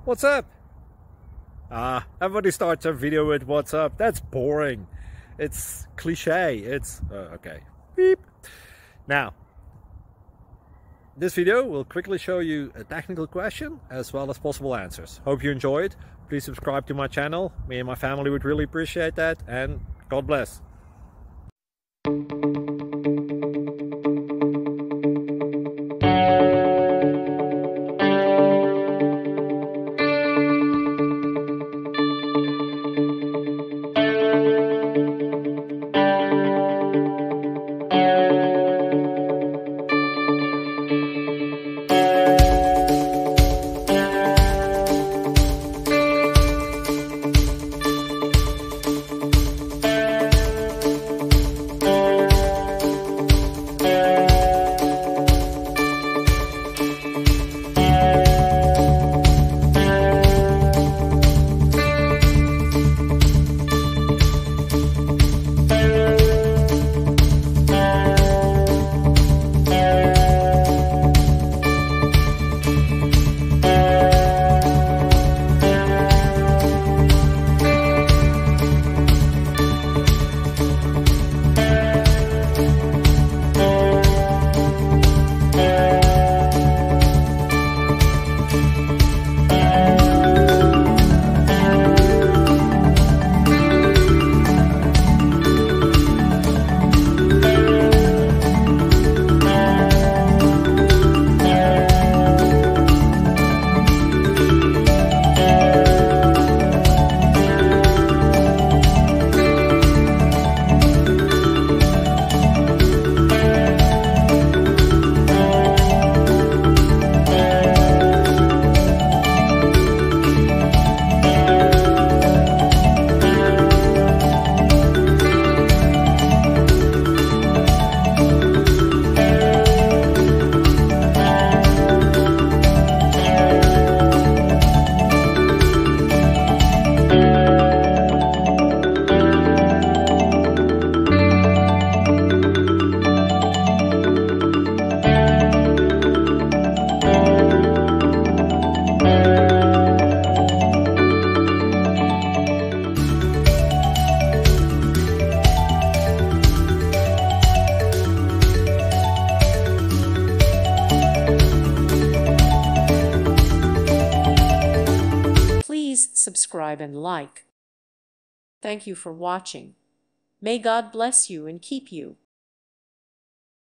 What's up? Everybody starts their video with what's up. That's boring. It's cliche. It's okay. Beep. Now, this video will quickly show you a technical question as well as possible answers. Hope you enjoyed. Please subscribe to my channel. Me and my family would really appreciate that, and God bless. Subscribe and like. Thank you for watching. May God bless you and keep you.